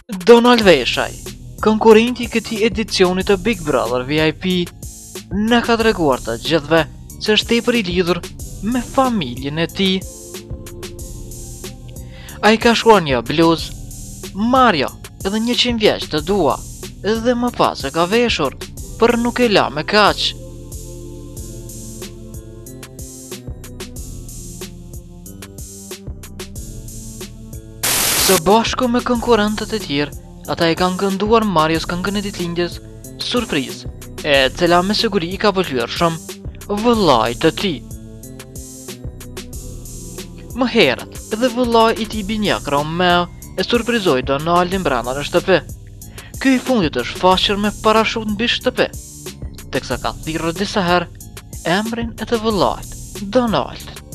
Donald Veshaj, konkurrenti i këtij edicioni të Big Brother VIP, na ka treguar të gjithëve se është tepër i lidhur me familjen e tij. Ai ka shkruar një bluzë, Mario, edhe 100 vjeç të dua, dhe më pas e ka veshur, për nuk e la me kaq. Së bashku me konkurrentët e tjerë, ata e kanë kënduar Marios këngën e ditëlindjes Surprizë, e cila me siguri i ka pëlqyer shumë vëllait të tij. Më herët, edhe vëllai i tij binjak Romeo e surprizoi Donaldin brenda në shtëpi. Ky i fundit është faqur me parashut mbi shtëpi, teksa ka thirrur disa herë emrin e të vëllait, Donald.